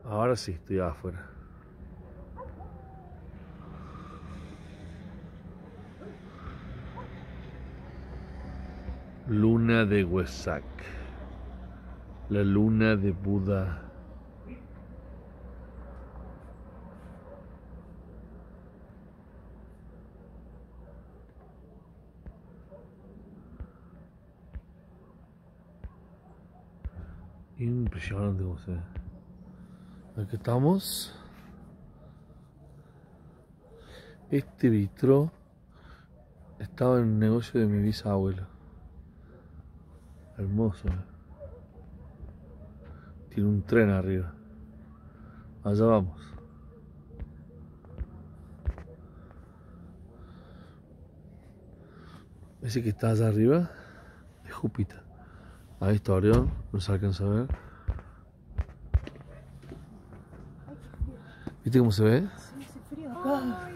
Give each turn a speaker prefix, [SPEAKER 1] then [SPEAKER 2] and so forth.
[SPEAKER 1] Ahora sí, estoy afuera. Luna de Wesak. La luna de Buda. Impresionante como se ve. Aquí estamos. Este vitro estaba en el negocio de mi bisabuelo. Hermoso. Tiene un tren arriba. Allá vamos. Ese que está allá arriba es Júpiter. Ahí está Orión, no se alcanza a ver. ¿Viste cómo se ve?
[SPEAKER 2] Sí, hace frío acá.